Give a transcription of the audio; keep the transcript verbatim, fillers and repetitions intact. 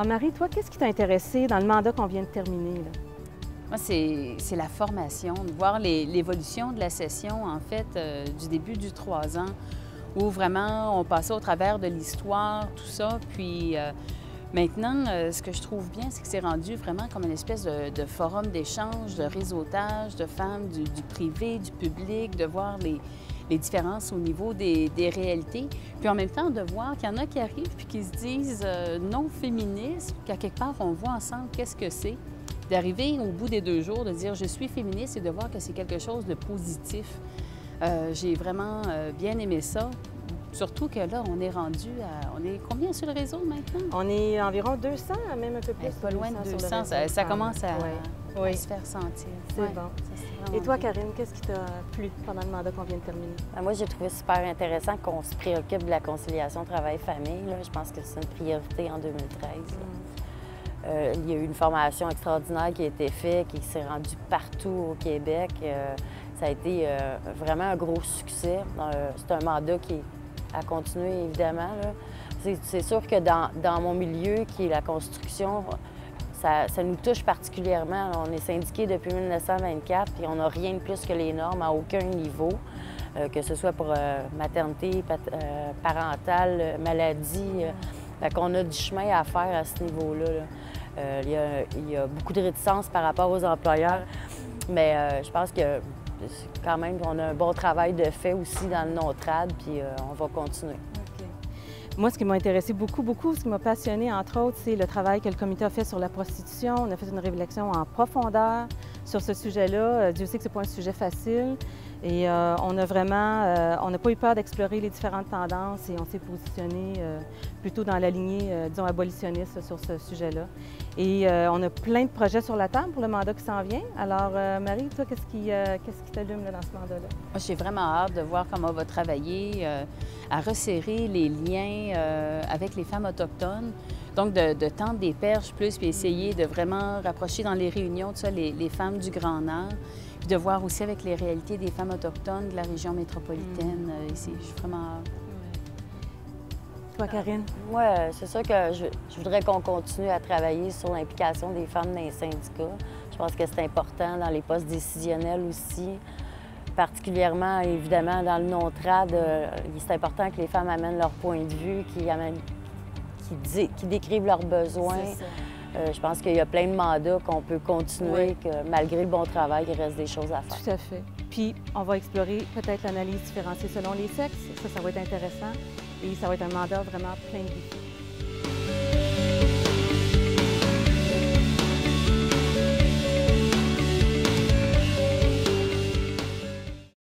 Alors Marie, toi, qu'est-ce qui t'a intéressé dans le mandat qu'on vient de terminer, là? Moi, c'est la formation, de voir l'évolution de la session, en fait, euh, du début du trois ans, où vraiment on passait au travers de l'histoire, tout ça. Puis euh, maintenant, euh, ce que je trouve bien, c'est que c'est rendu vraiment comme une espèce de, de forum d'échange, de réseautage de femmes du, du privé, du public, de voir les, les différences au niveau des, des réalités. Puis en même temps, de voir qu'il y en a qui arrivent puis qui se disent euh, non féministes, qu'à quelque part, on voit ensemble qu'est-ce que c'est. D'arriver au bout des deux jours, de dire « je suis féministe » et de voir que c'est quelque chose de positif. Euh, j'ai vraiment euh, bien aimé ça. Surtout que là, on est rendu à... On est combien sur le réseau maintenant? On est environ deux cents, même un peu plus. Pas loin de deux cents. Ça, ça commence à, oui. à se faire sentir. C'est ouais. bon. Et toi, Karine, qu'est-ce qui t'a plu pendant le mandat qu'on vient de terminer? Moi, j'ai trouvé super intéressant qu'on se préoccupe de la conciliation travail-famille. Je pense que c'est une priorité en deux mille treize. Mm. Euh, il y a eu une formation extraordinaire qui a été faite, qui s'est rendue partout au Québec. Euh, ça a été euh, vraiment un gros succès. Euh, c'est un mandat qui est à continuer, évidemment. C'est sûr que dans, dans mon milieu, qui est la construction, ça, ça nous touche particulièrement. On est syndiqué depuis mille neuf cent vingt-quatre, puis on n'a rien de plus que les normes à aucun niveau, euh, que ce soit pour euh, maternité, pat euh, parentale, maladie. Euh, fait qu'on a du chemin à faire à ce niveau-là. Là. Euh, il, y a, il y a beaucoup de réticence par rapport aux employeurs, mais euh, je pense que quand même on a un bon travail de fait aussi dans le non-trad, puis euh, on va continuer. Okay. Moi, ce qui m'a intéressé beaucoup, beaucoup, ce qui m'a passionné, entre autres, c'est le travail que le comité a fait sur la prostitution. On a fait une réflexion en profondeur sur ce sujet-là. Dieu sait que ce n'est pas un sujet facile. Et euh, on a vraiment, euh, on n'a pas eu peur d'explorer les différentes tendances et on s'est positionné euh, plutôt dans la lignée, euh, disons, abolitionniste sur ce sujet-là. Et euh, on a plein de projets sur la table pour le mandat qui s'en vient. Alors, euh, Marie, toi, qu'est-ce qui euh, qu'est-ce qui t'allume dans ce mandat-là? Moi, j'ai vraiment hâte de voir comment on va travailler euh, à resserrer les liens euh, avec les femmes autochtones. Donc, de, de tendre des perches plus, puis essayer de vraiment rapprocher dans les réunions, tout ça, les, les femmes du Grand Nord. Puis de voir aussi avec les réalités des femmes autochtones de la région métropolitaine. Mmh. Ici, je suis vraiment hâte. Ouais. Toi, Karine? Moi, c'est sûr que je, je voudrais qu'on continue à travailler sur l'implication des femmes dans les syndicats. Je pense que c'est important dans les postes décisionnels aussi. Particulièrement, évidemment, dans le non-trad, euh, c'est important que les femmes amènent leur point de vue, qu'ils amènent, qu'ils, qu'ils décrivent leurs besoins. Euh, je pense qu'il y a plein de mandats qu'on peut continuer, oui. que malgré le bon travail, il reste des choses à faire. Tout à fait. Puis, on va explorer peut-être l'analyse différenciée selon les sexes. Ça, ça va être intéressant. Et ça va être un mandat vraiment plein de défis.